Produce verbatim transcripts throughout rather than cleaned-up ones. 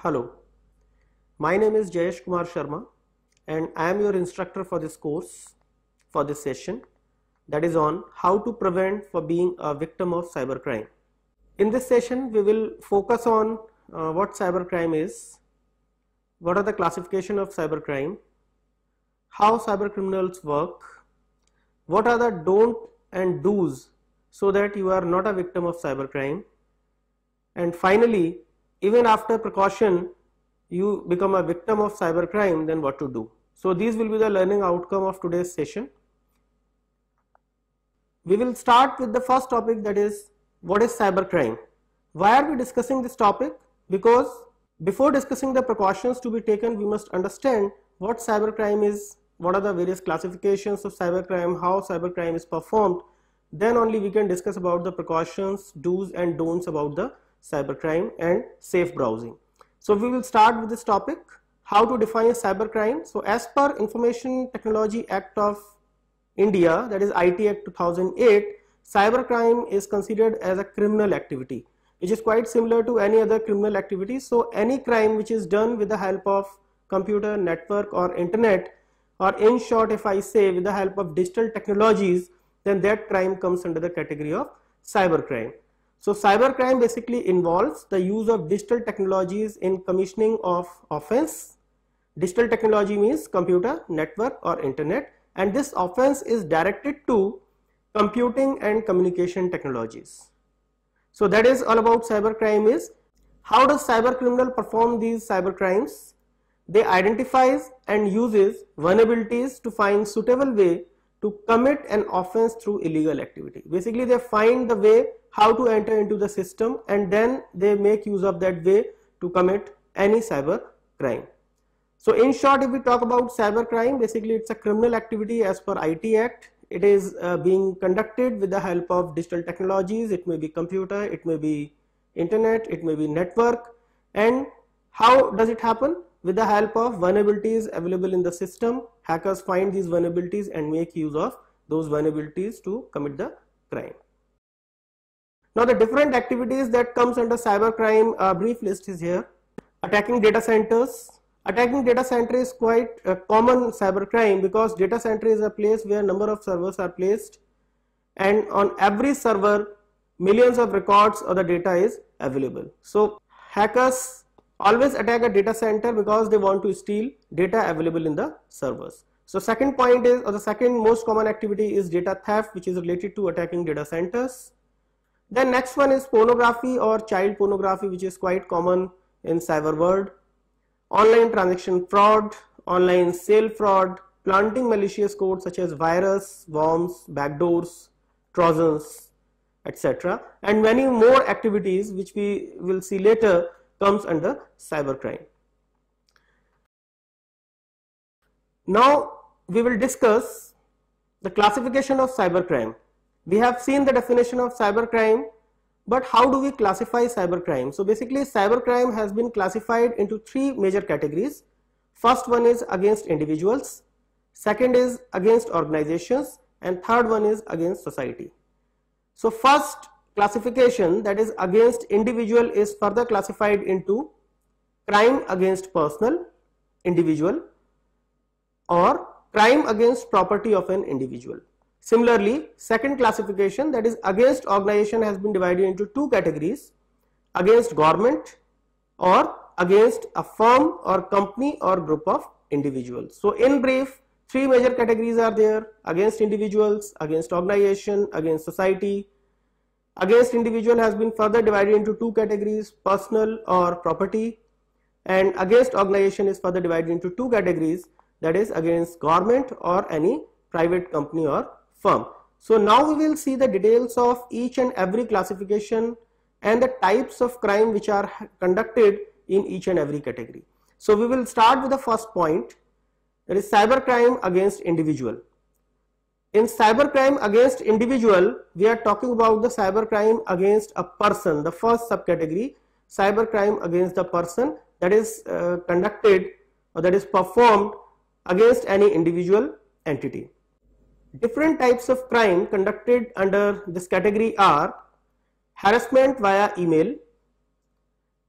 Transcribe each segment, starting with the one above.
Hello, my name is Jayash Sharma and I am your instructor for this course, for this session, that is on how to prevent for being a victim of cybercrime. In this session, we will focus on uh, what cybercrime is, what are the classification of cybercrime, how cybercriminals work, what are the don't and do's so that you are not a victim of cybercrime, and finally, even after precaution you become a victim of cybercrime, then what to do. So these will be the learning outcome of today's session. We will start with the first topic, that is what is cybercrime. Why are we discussing this topic? Because before discussing the precautions to be taken, we must understand what cybercrime is, what are the various classifications of cybercrime, how cybercrime is performed. Then only we can discuss about the precautions, do's and don'ts about the cybercrime and safe browsing. So we will start with this topic, how to define cybercrime. So as per Information Technology Act of India, that is I T Act two thousand eight, cybercrime is considered as a criminal activity, which is quite similar to any other criminal activity. So any crime which is done with the help of computer, network or internet, or in short if I say with the help of digital technologies, then that crime comes under the category of cybercrime. So cybercrime basically involves the use of digital technologies in commissioning of offense. Digital technology means computer, network or internet, and this offense is directed to computing and communication technologies. So that is all about cybercrime is. How does cybercriminal perform these cybercrimes? They identifies and uses vulnerabilities to find suitable way to commit an offense through illegal activity. Basically they find the way how to enter into the system and then they make use of that way to commit any cyber crime. So in short, if we talk about cyber crime, basically it's a criminal activity as per I T Act. It is uh, being conducted with the help of digital technologies. It may be computer, it may be internet, it may be network. And how does it happen? With the help of vulnerabilities available in the system, hackers find these vulnerabilities and make use of those vulnerabilities to commit the crime. Now the different activities that comes under cybercrime, a brief list is here. Attacking data centers. Attacking data center is quite a common cybercrime because data center is a place where number of servers are placed and on every server millions of records or the data is available. So hackers always attack a data center because they want to steal data available in the servers. So second point is, or the second most common activity is data theft, which is related to attacking data centers. Then next one is pornography or child pornography, which is quite common in cyber world. Online transaction fraud, online sale fraud, planting malicious code such as virus, worms, backdoors, trojans, et cetera. And many more activities which we will see later comes under cybercrime. Now we will discuss the classification of cybercrime. We have seen the definition of cybercrime, but how do we classify cybercrime? So basically cybercrime has been classified into three major categories. First one is against individuals, second is against organizations, and third one is against society. So first classification, that is against individual, is further classified into crime against personal, individual, or crime against property of an individual. Similarly, second classification, that is against organization, has been divided into two categories: against government or against a firm or company or group of individuals. So in brief, three major categories are there: against individuals, against organization, against society. Against individual has been further divided into two categories: personal or property, and against organization is further divided into two categories, that is against government or any private company or firm. So now we will see the details of each and every classification and the types of crime which are conducted in each and every category. So we will start with the first point, that is cybercrime against individual. In cybercrime against individual, we are talking about the cybercrime against a person, the first subcategory, cybercrime against the person, that is uh, conducted or that is performed against any individual entity. Different types of crime conducted under this category are harassment via email,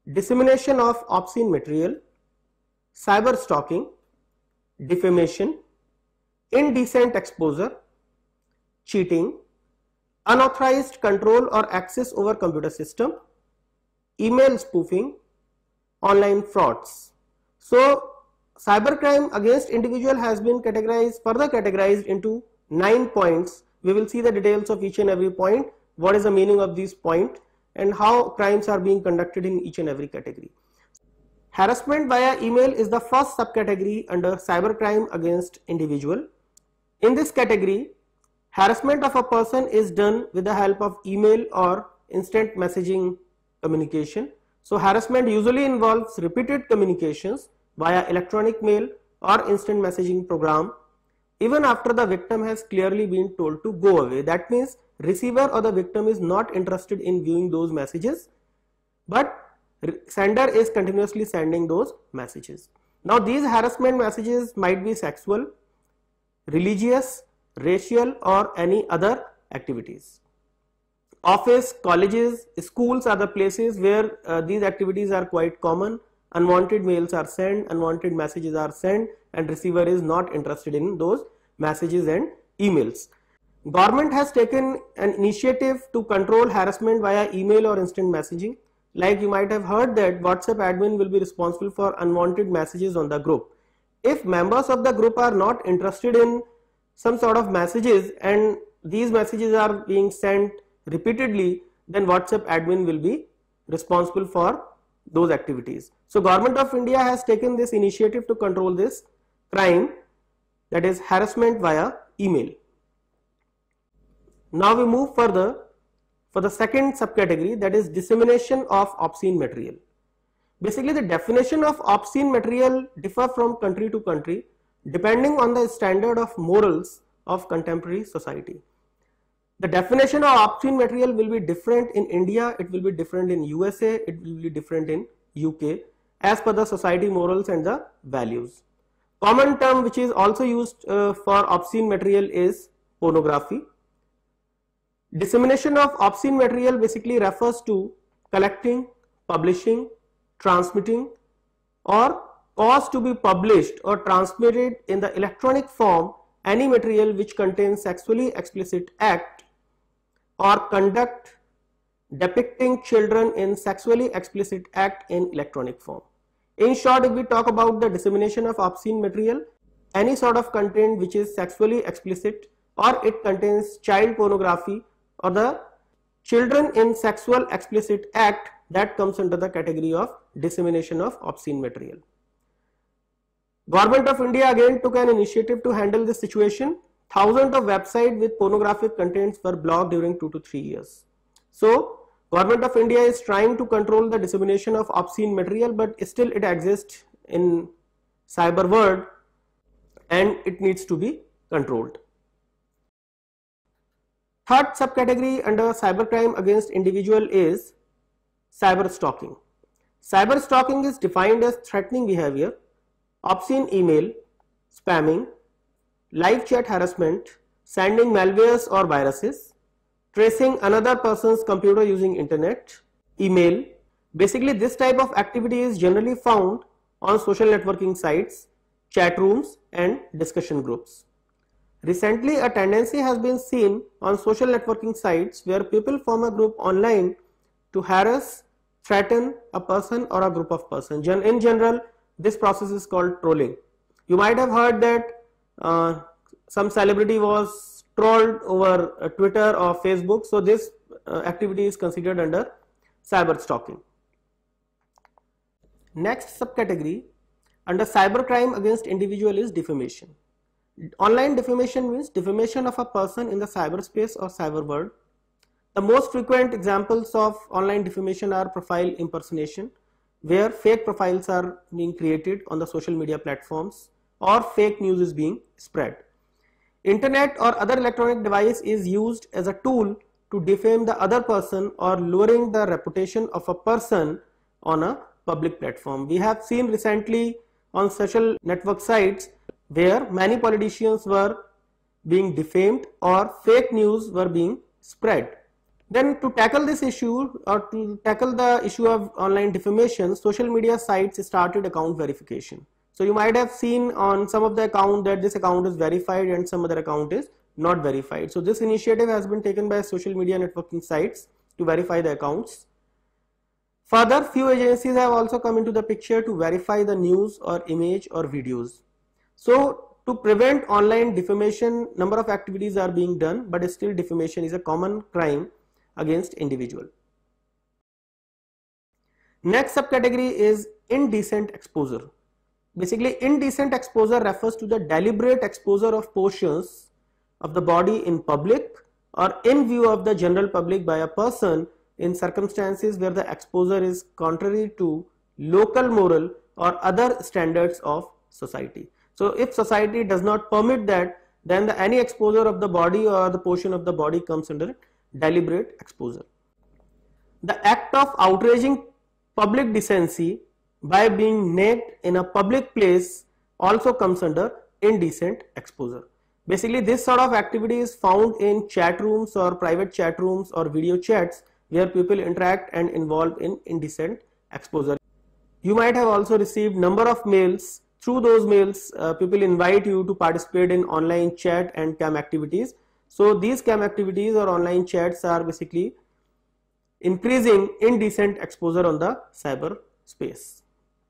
dissemination of obscene material, cyber stalking, defamation, indecent exposure, cheating, unauthorized control or access over computer system, email spoofing, online frauds. So cybercrime against individual has been categorized, further categorized into nine points. We will see the details of each and every point, what is the meaning of these points, and how crimes are being conducted in each and every category. Harassment via email is the first subcategory under cybercrime against individual. In this category, harassment of a person is done with the help of email or instant messaging communication. So harassment usually involves repeated communications via electronic mail or instant messaging program, even after the victim has clearly been told to go away. That means receiver or the victim is not interested in viewing those messages, but sender is continuously sending those messages. Now these harassment messages might be sexual, religious, racial, or any other activities. Office, colleges, schools are the places where uh, these activities are quite common. Unwanted mails are sent, unwanted messages are sent, and receiver is not interested in those messages and emails. Government has taken an initiative to control harassment via email or instant messaging. Like you might have heard that WhatsApp admin will be responsible for unwanted messages on the group. If members of the group are not interested in some sort of messages and these messages are being sent repeatedly, then WhatsApp admin will be responsible for those activities. So Government of India has taken this initiative to control this crime, that is harassment via email. Now we move further for the second subcategory, that is dissemination of obscene material. Basically the definition of obscene material differ from country to country depending on the standard of morals of contemporary society. The definition of obscene material will be different in India, it will be different in U S A, it will be different in U K as per the society morals and the values. Common term which is also used uh, for obscene material is pornography. Dissemination of obscene material basically refers to collecting, publishing, transmitting, or cause to be published or transmitted in the electronic form any material which contains sexually explicit act or conduct depicting children in sexually explicit act in electronic form. In short, if we talk about the dissemination of obscene material, any sort of content which is sexually explicit or it contains child pornography or the children in sexual explicit act, that comes under the category of dissemination of obscene material. Government of India again took an initiative to handle this situation. Thousands of websites with pornographic contents were blocked during two to three years. So Government of India is trying to control the dissemination of obscene material, but still it exists in cyber world and it needs to be controlled. Third subcategory under cybercrime against individual is cyber stalking. Cyber stalking is defined as threatening behavior, obscene email, spamming, live chat harassment, sending malwares or viruses, tracing another person's computer using internet, email. Basically this type of activity is generally found on social networking sites, chat rooms and discussion groups. Recently a tendency has been seen on social networking sites where people form a group online to harass, threaten a person or a group of persons. In general, this process is called trolling. You might have heard that uh, some celebrity was trolled over uh, Twitter or Facebook. So this uh, activity is considered under cyber stalking. Next subcategory under cybercrime against individual is defamation. Online defamation means defamation of a person in the cyberspace or cyber world. The most frequent examples of online defamation are profile impersonation, where fake profiles are being created on the social media platforms or fake news is being spread. Internet or other electronic device is used as a tool to defame the other person or lowering the reputation of a person on a public platform. We have seen recently on social network sites where many politicians were being defamed or fake news were being spread. Then to tackle this issue, or to tackle the issue of online defamation, social media sites started account verification. So you might have seen on some of the account that this account is verified and some other account is not verified. So this initiative has been taken by social media networking sites to verify the accounts. Further, few agencies have also come into the picture to verify the news or image or videos. So to prevent online defamation, number of activities are being done, but still defamation is a common crime against individual. Next subcategory is indecent exposure. Basically, indecent exposure refers to the deliberate exposure of portions of the body in public or in view of the general public by a person in circumstances where the exposure is contrary to local moral or other standards of society. So if society does not permit that, then the any exposure of the body or the portion of the body comes under deliberate exposure. The act of outraging public decency by being naked in a public place also comes under indecent exposure. Basically, this sort of activity is found in chat rooms or private chat rooms or video chats where people interact and involve in indecent exposure. You might have also received number of mails. Through those mails, uh, people invite you to participate in online chat and cam activities. So these cam activities or online chats are basically increasing indecent exposure on the cyber space.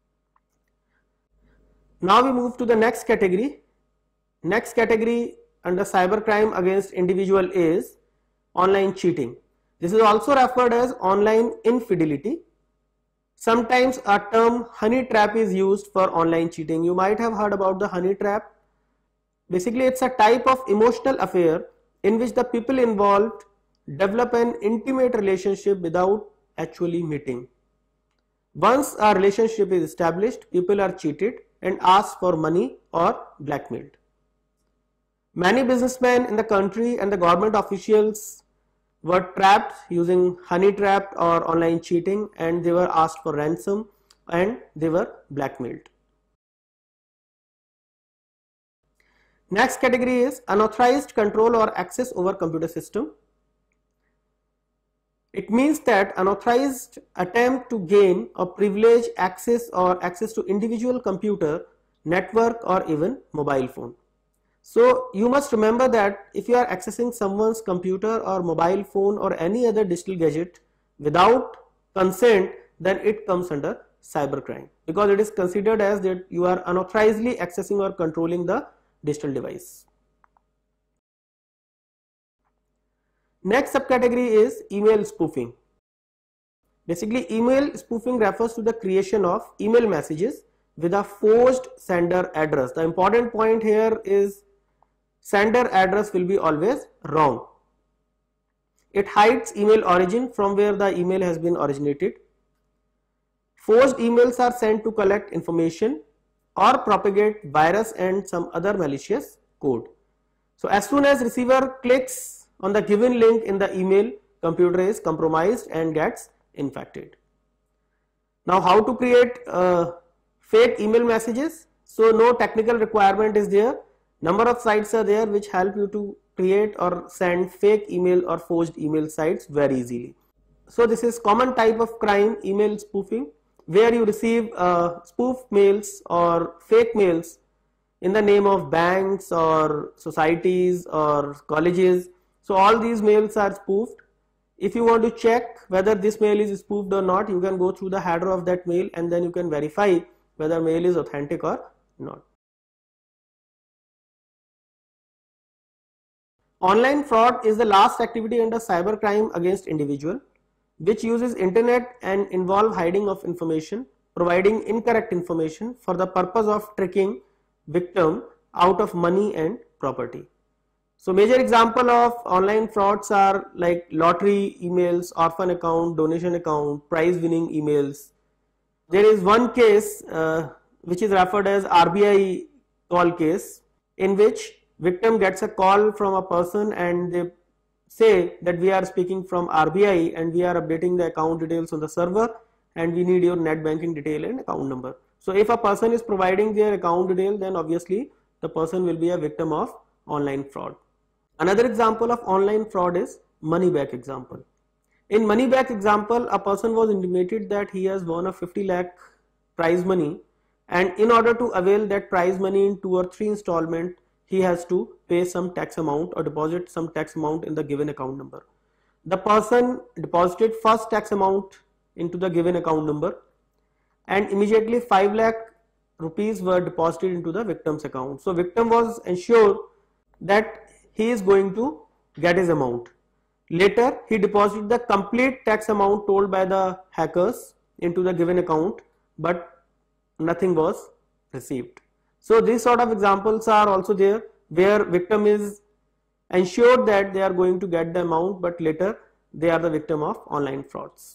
Now we move to the next category. Next category under cybercrime against individual is online cheating. This is also referred as online infidelity. Sometimes a term honey trap is used for online cheating. You might have heard about the honey trap. Basically, it's a type of emotional affair in which the people involved develop an intimate relationship without actually meeting. Once a relationship is established, people are cheated and asked for money or blackmailed. Many businessmen in the country and the government officials were trapped using honey trap or online cheating, and they were asked for ransom and they were blackmailed. Next category is unauthorized control or access over computer system. It means that unauthorized attempt to gain or privilege access or access to individual computer, network or even mobile phone. So you must remember that if you are accessing someone's computer or mobile phone or any other digital gadget without consent, then it comes under cybercrime, because it is considered as that you are unauthorizedly accessing or controlling the digital device. Next subcategory is email spoofing. Basically, email spoofing refers to the creation of email messages with a forged sender address. The important point here is sender address will be always wrong. It hides email origin from where the email has been originated. Forged emails are sent to collect information or propagate virus and some other malicious code. So as soon as receiver clicks on the given link in the email, computer is compromised and gets infected. Now, how to create uh, fake email messages? So no technical requirement is there. Number of sites are there which help you to create or send fake email or forged email sites very easily. So this is common type of crime, email spoofing, where you receive uh, spoof mails or fake mails in the name of banks or societies or colleges. So all these mails are spoofed. If you want to check whether this mail is spoofed or not, you can go through the header of that mail and then you can verify whether mail is authentic or not. Online fraud is the last activity under cybercrime against individual, which uses internet and involve hiding of information, providing incorrect information for the purpose of tricking victim out of money and property. So major example of online frauds are like lottery emails, orphan account, donation account, prize winning emails. There is one case uh, which is referred as R B I call case, in which victim gets a call from a person and they say that we are speaking from R B I and we are updating the account details on the server and we need your net banking detail and account number. So if a person is providing their account detail, then obviously the person will be a victim of online fraud. Another example of online fraud is money back example. In money back example, a person was intimated that he has won a fifty lakh prize money, and in order to avail that prize money in two or three installment, he has to pay some tax amount or deposit some tax amount in the given account number. The person deposited first tax amount into the given account number, and immediately five lakh rupees were deposited into the victim's account. So victim was ensured that he is going to get his amount. Later, he deposited the complete tax amount told by the hackers into the given account, but nothing was received. So these sort of examples are also there where victim is ensured that they are going to get the amount, but later they are the victim of online frauds.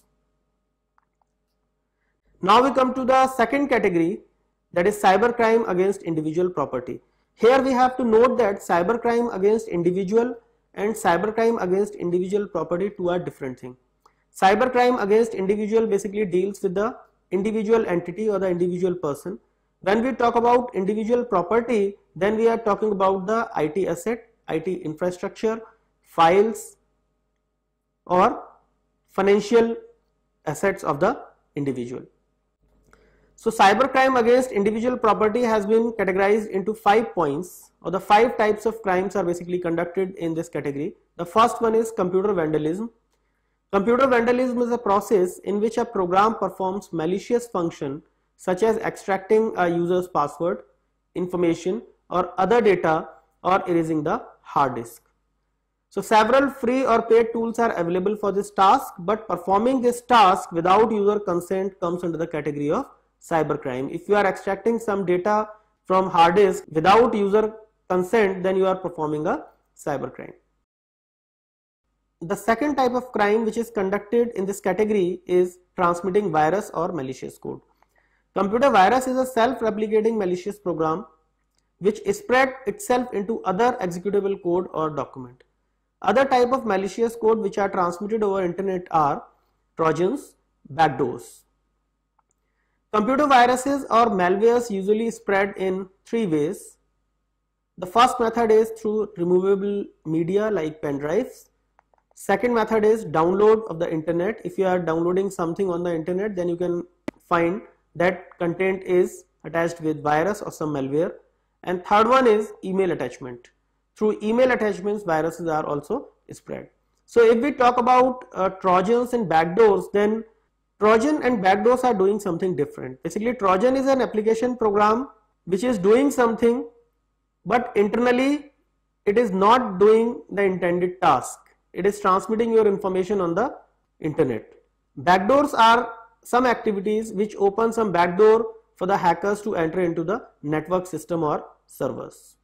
Now we come to the second category, that is cybercrime against individual property. Here we have to note that cybercrime against individual and cybercrime against individual property, two are different things. Cybercrime against individual basically deals with the individual entity or the individual person. When we talk about individual property, then we are talking about the I T asset, I T infrastructure, files or financial assets of the individual. So cybercrime against individual property has been categorized into five points, or the five types of crimes are basically conducted in this category. The first one is computer vandalism. Computer vandalism is a process in which a program performs malicious function such as extracting a user's password, information or other data, or erasing the hard disk. So several free or paid tools are available for this task, but performing this task without user consent comes under the category of cybercrime. If you are extracting some data from hard disk without user consent, then you are performing a cybercrime. The second type of crime which is conducted in this category is transmitting virus or malicious code. Computer virus is a self-replicating malicious program which spread itself into other executable code or document. Other type of malicious code which are transmitted over internet are trojans, backdoors. Computer viruses or malwares usually spread in three ways. The first method is through removable media like pen drives. Second method is download of the internet. If you are downloading something on the internet, then you can find that content is attached with virus or some malware. And third one is email attachment. Through email attachments, viruses are also spread. So if we talk about uh, trojans and backdoors, then Trojan and backdoors are doing something different. Basically, Trojan is an application program which is doing something, but internally it is not doing the intended task. It is transmitting your information on the internet. Backdoors are some activities which open some backdoor for the hackers to enter into the network system or servers.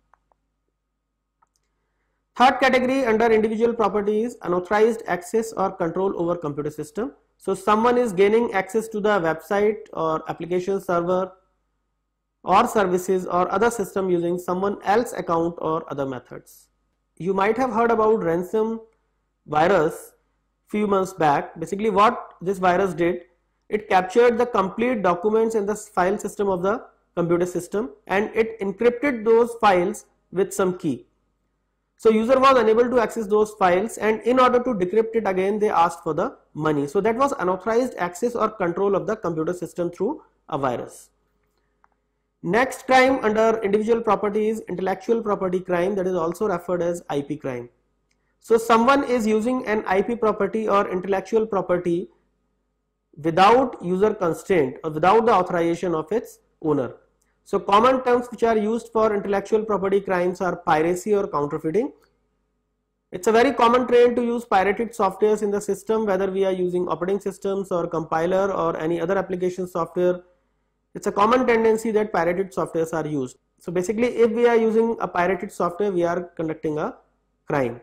Third category under individual property is unauthorized access or control over computer system. So someone is gaining access to the website or application server or services or other system using someone else's account or other methods. You might have heard about ransom virus few months back. Basically what this virus did, it captured the complete documents in the file system of the computer system and it encrypted those files with some key. So user was unable to access those files, and in order to decrypt it again, they asked for the money. So that was unauthorized access or control of the computer system through a virus. Next crime under individual property is intellectual property crime, that is also referred as I P crime. So someone is using an I P property or intellectual property without user consent or without the authorization of its owner. So common terms which are used for intellectual property crimes are piracy or counterfeiting. It's a very common trend to use pirated softwares in the system, whether we are using operating systems or compiler or any other application software. It's a common tendency that pirated softwares are used. So basically if we are using a pirated software, we are conducting a crime.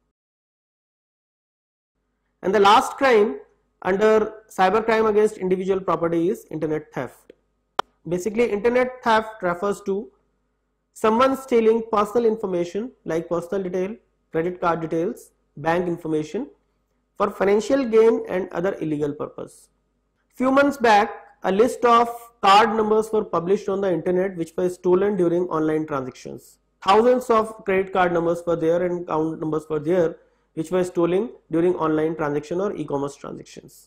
And the last crime under cybercrime against individual property is internet theft. Basically, internet theft refers to someone stealing personal information like personal detail, credit card details, bank information for financial gain and other illegal purpose. Few months back, a list of card numbers were published on the internet which were stolen during online transactions. Thousands of credit card numbers were there and account numbers were there which were stolen during online transaction or e-commerce transactions.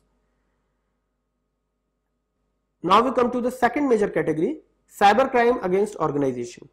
Now we come to the second major category, cybercrime against organization.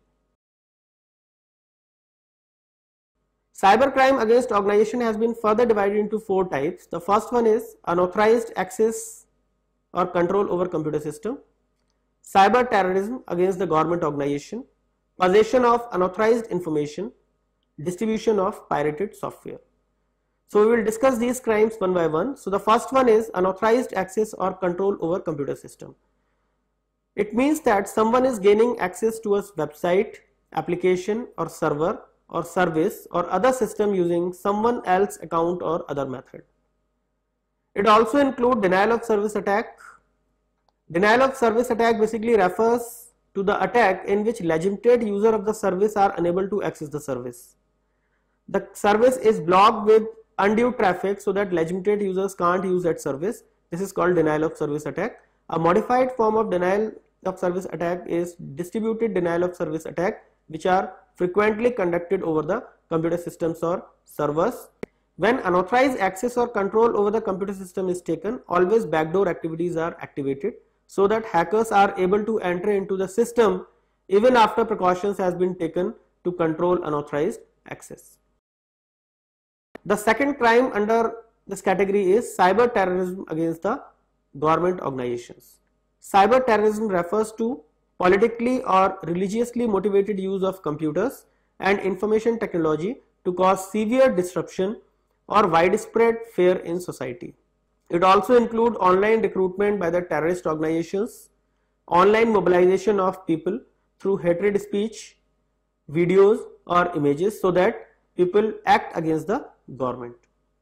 Cybercrime against organization has been further divided into four types. The first one is unauthorized access or control over computer system, cyber terrorism against the government organization, possession of unauthorized information, distribution of pirated software. So we will discuss these crimes one by one. So the first one is unauthorized access or control over computer system. It means that someone is gaining access to a website, application or server or service or other system using someone else's account or other method. It also includes denial of service attack. Denial of service attack basically refers to the attack in which legitimate user of the service are unable to access the service. The service is blocked with undue traffic so that legitimate users can't use that service. This is called denial of service attack. A modified form of denial of service attack is distributed denial of service attack, which are frequently conducted over the computer systems or servers. When unauthorized access or control over the computer system is taken, always backdoor activities are activated so that hackers are able to enter into the system even after precautions has been taken to control unauthorized access. The second crime under this category is cyber terrorism against the government organizations. Cyber terrorism refers to politically or religiously motivated use of computers and information technology to cause severe disruption or widespread fear in society. It also includes online recruitment by the terrorist organizations, online mobilization of people through hatred speech, videos or images so that people act against the government.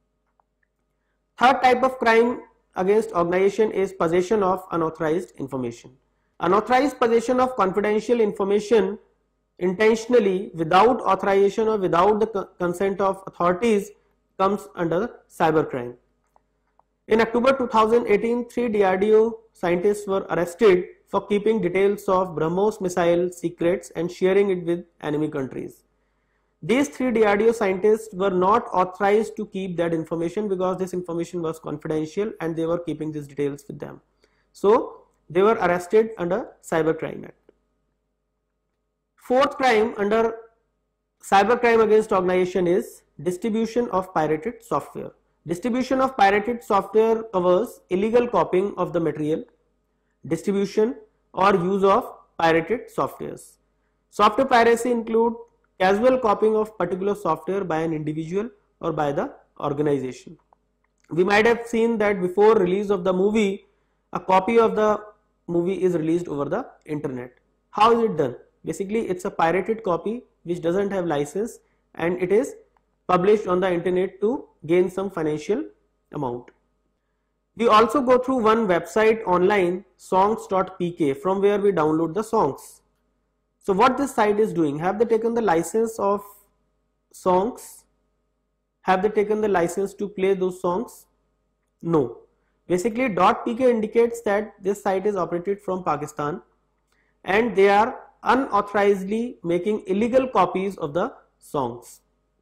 Third type of crime against organization is possession of unauthorized information. Unauthorized possession of confidential information intentionally without authorization or without the consent of authorities comes under cybercrime. In October two thousand eighteen, three D R D O scientists were arrested for keeping details of BrahMos missile secrets and sharing it with enemy countries. These three D R D O scientists were not authorized to keep that information because this information was confidential and they were keeping these details with them. So they were arrested under Cybercrime Act. Fourth crime under cybercrime against organization is distribution of pirated software. Distribution of pirated software covers illegal copying of the material, distribution or use of pirated softwares. Software piracy includes casual copying of particular software by an individual or by the organization. We might have seen that before release of the movie, a copy of the movie is released over the internet. How is it done? Basically, it's a pirated copy which doesn't have license and it is published on the internet to gain some financial amount. We also go through one website online, songs dot p k, from where we download the songs. So what this site is doing, have they taken the license of songs? Have they taken the license to play those songs? No. Basically .pk indicates that this site is operated from Pakistan and they are unauthorizedly making illegal copies of the songs.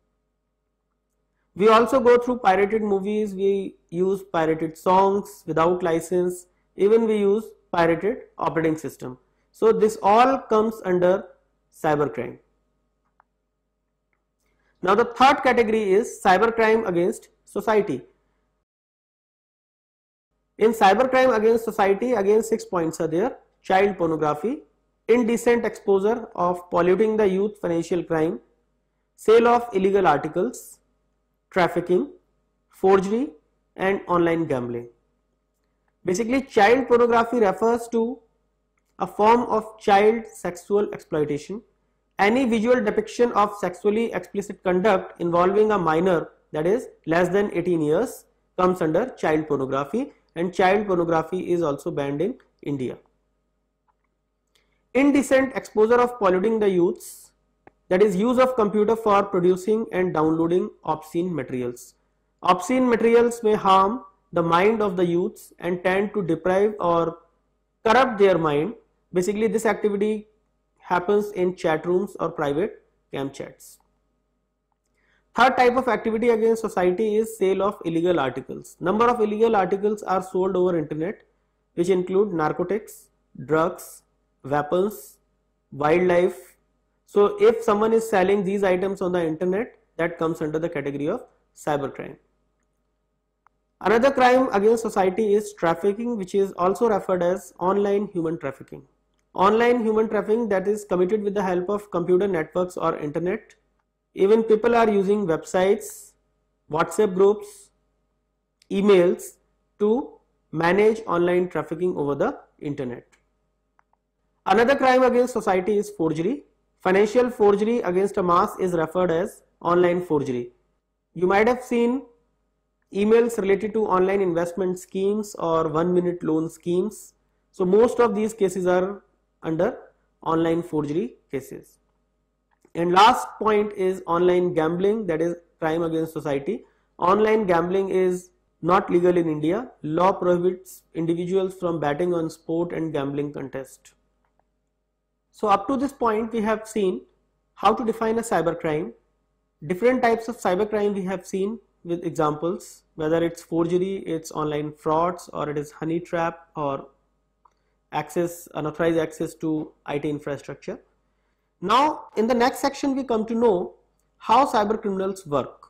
We also go through pirated movies, we use pirated songs without license, even we use pirated operating system. So this all comes under cybercrime. Now the third category is cybercrime against society. In cybercrime against society, again six points are there: child pornography, indecent exposure of polluting the youth, financial crime, sale of illegal articles, trafficking, forgery and online gambling. Basically, child pornography refers to a form of child sexual exploitation. Any visual depiction of sexually explicit conduct involving a minor, that is less than eighteen years, comes under child pornography, and child pornography is also banned in India. Indecent exposure of polluting the youths, that is use of computer for producing and downloading obscene materials. Obscene materials may harm the mind of the youths and tend to deprive or corrupt their mind. Basically, this activity happens in chat rooms or private cam chats. Third type of activity against society is sale of illegal articles. Number of illegal articles are sold over internet, which include narcotics, drugs, weapons, wildlife. So if someone is selling these items on the internet, that comes under the category of cybercrime. Another crime against society is trafficking, which is also referred as online human trafficking. Online human trafficking that is committed with the help of computer networks or internet. Even people are using websites, WhatsApp groups, emails to manage online trafficking over the internet. Another crime against society is forgery. Financial forgery against a mass is referred as online forgery. You might have seen emails related to online investment schemes or one minute loan schemes. So most of these cases are under online forgery cases. And last point is online gambling, that is crime against society. Online gambling is not legal in India. Law prohibits individuals from betting on sport and gambling contest. So up to this point we have seen how to define a cybercrime. Different types of cybercrime we have seen with examples, whether it's forgery, it's online frauds, or it is honey trap, or access, unauthorized access to I T infrastructure. Now in the next section we come to know how cyber criminals work.